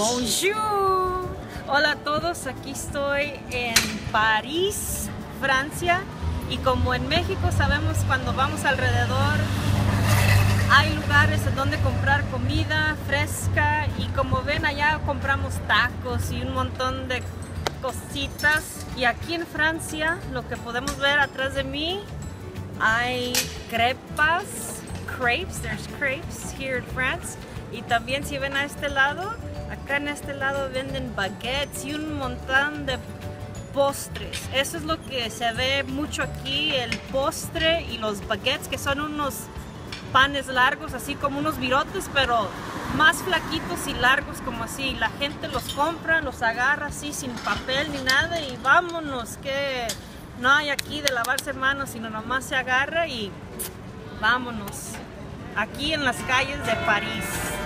Bonjour. Hola a todos, aquí estoy en París, Francia, y como en México sabemos cuando vamos alrededor hay lugares en donde comprar comida fresca, y como ven allá compramos tacos y un montón de cositas. Y aquí en Francia, lo que podemos ver atrás de mí, hay crepes, there's crepes here in France. Y también si ven a este lado, acá en este lado venden baguettes y un montón de postres. Eso es lo que se ve mucho aquí, el postre y los baguettes, que son unos panes largos, así como unos virotes, pero más flaquitos y largos como así. La gente los compra, los agarra así sin papel ni nada y vámonos, que no hay aquí de lavarse manos, sino nomás se agarra y vámonos. Aquí en las calles de París.